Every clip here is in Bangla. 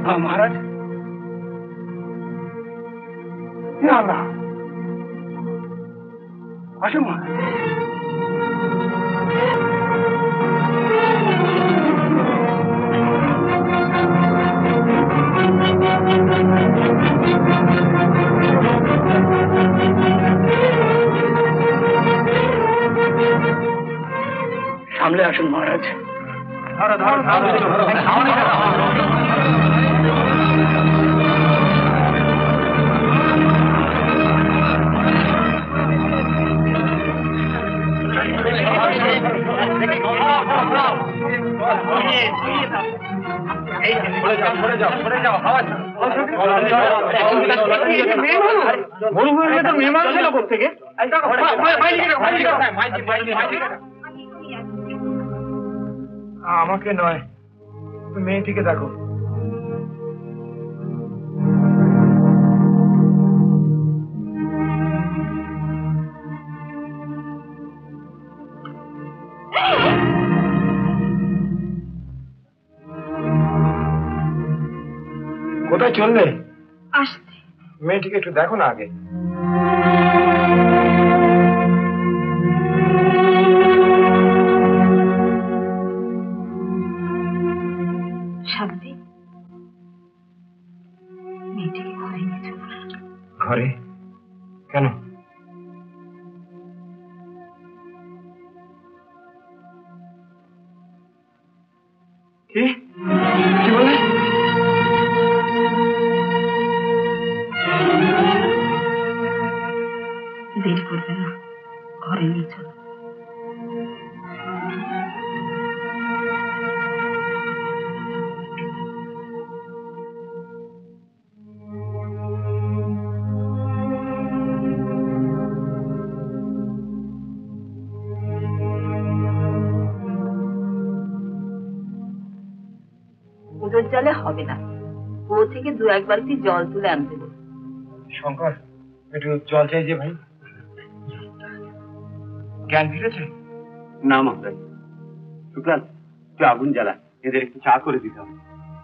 महाराज আসুন মহারাজ। সামলে আসুন মহারাজ। আমাকে নয়, মেয়েটিকে দেখো। কোথায় চললে? আসতে। মেয়েটিকে একটু দেখো না আগে। শান্তি, মেয়েটিকে ঘরে নিয়ে চলো। ঘরে? কেন? কি বলে? দেরি করবে না, ঘরে নিয়ে চলো। পুজোর জলে হবে না, কুয়ো থেকে 2-1 বালতি জল তুলে আনতে বল। শঙ্কর, একটু জল চাই যে ভাই। জ্ঞান ফিরেছে? না মহারাজ। শুক্লাল, তুই আগুন জ্বালা, এদের একটু চা করে দিতে হবে।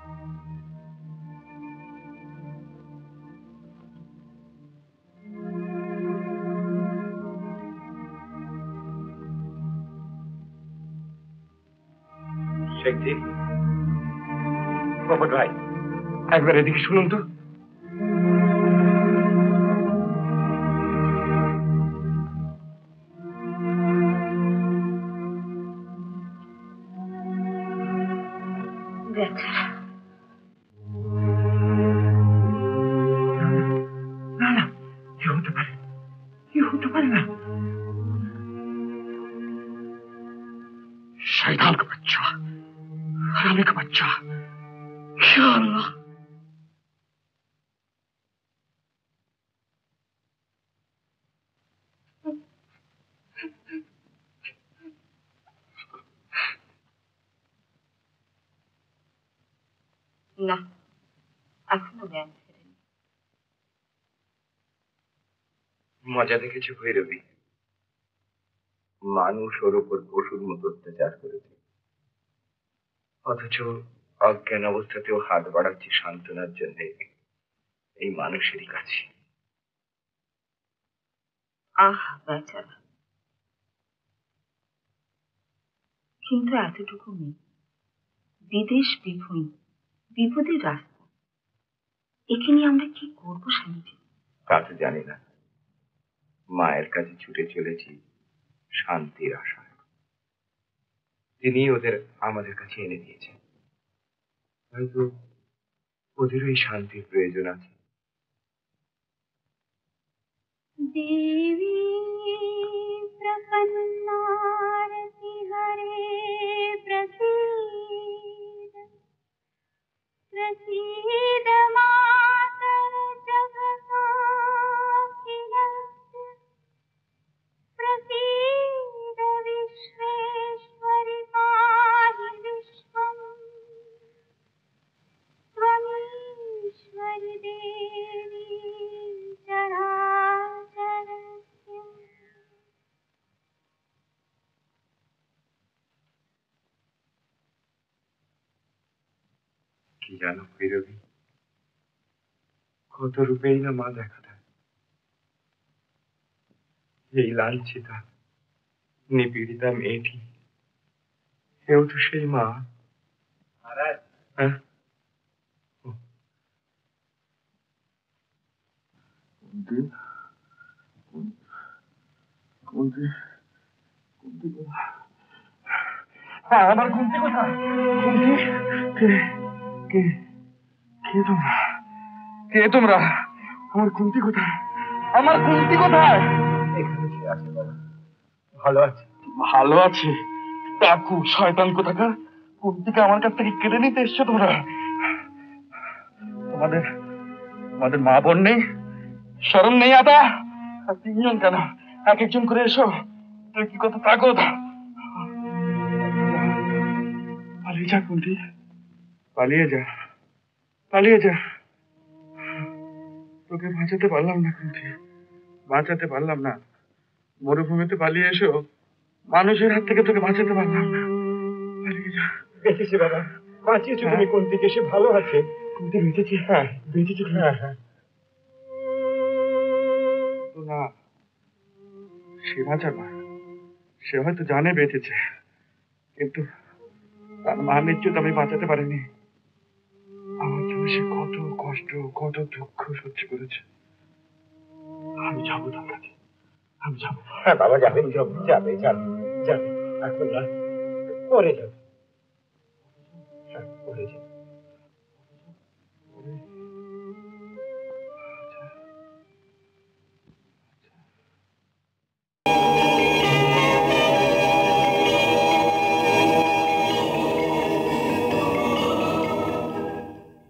শেখজি, পোপট ভাই, একবার এদিকে শুনুন তো। না না, কি হতে পারে, কি হতে পারে না। शैतान का बच्चा, हरामी का बच्चा, या अल्लाह। না, এখনো জ্ঞান ফেরেনি। মজা দেখেছি ভৈরবী, মানুষ ওর উপর পশুর মতো অত্যাচার করেছে, অথচ অজ্ঞান অবস্থাতেও হাত বাড়াচ্ছি সান্ত্বনার জন্য এই মানুষেরই কাছে। আহ বেচারা, কিন্তু এতটুকু নেই। বিদেশ বিভূমি, বিপদের রাস্তা, একে নিয়ে আমরা কি করবো স্বামীজি? তা তো জানি না, মায়ের কাছে ছুটে চলেছি শান্তির আশায়। তিনি ওদের আমাদের কাছে এনে দিয়েছেন, হয়তো ওদেরও এই শান্তির প্রয়োজন আছে। देवी प्रपन्नारति हरे प्रसीद प्रसीद मातर जगताखिलस्य प्रसीद विश्वेश्वरि पाहि विश्वम् त्वमीश्वरि देवी चराचरस्य। কি জানো ভৈরবী, কত রূপেই না মা দেখা দেয়। এই লাঞ্ছিতা নিপীড়িতা মেয়েটি, কেউ তো সেই মা। হ্যাঁ? কুন্তি, কুন্তি, কুন্তি কোথায়? আমার কুন্তি কোথায়? কুন্তি, কে কে কে তোমরা? কে তোমরা? আমার কুন্তি কোথায়? আমার কুন্তি কোথায়? এখানে সে আছে বাবা, ভালো আছে। ভালো আছে? ডাকু শয়তান কোথাকার! কুন্তিকে আমার কাছ থেকে কেড়ে নিতে এসছো তোমরা? তোমাদের তোমাদের মা বোন নেই, শরম নেই আদা? আর তিনজন কেন? এক একজন করে এসো। তুই কি কত তাগত! পালিয়ে যা কুন্তি, পালিয়ে যা, পালিয়ে যা। তোকে বাঁচাতে পারলাম না কুন্তি, বাঁচাতে পারলাম না। মরুভূমিতে পালিয়ে এসো, মানুষের হাত থেকে তোকে বাঁচাতে পারলাম না। পালিয়ে যা। বেঁচেছে বাবা, বাঁচিয়েছো তুমি কুন্তিকে, সে ভালো আছে। কুন্তি বেঁচেছে? হ্যাঁ বেঁচেছে। হ্যাঁ হ্যাঁ। তো না, সে বাঁচার না, সে হয়তো জানে বেঁচেছে, কিন্তু তার মা মৃত্যুতে আমি বাঁচাতে পারিনি। আমার জন্য সে কত কষ্ট, কত দুঃখ সহ্য করেছে। আমি যাবো তার কাছে, আমি যাবো। হ্যাঁ বাবা যাবে, যাবে যাবে যাবে, এখন না, পরে যাবে। হ্যাঁ পরে যাবে।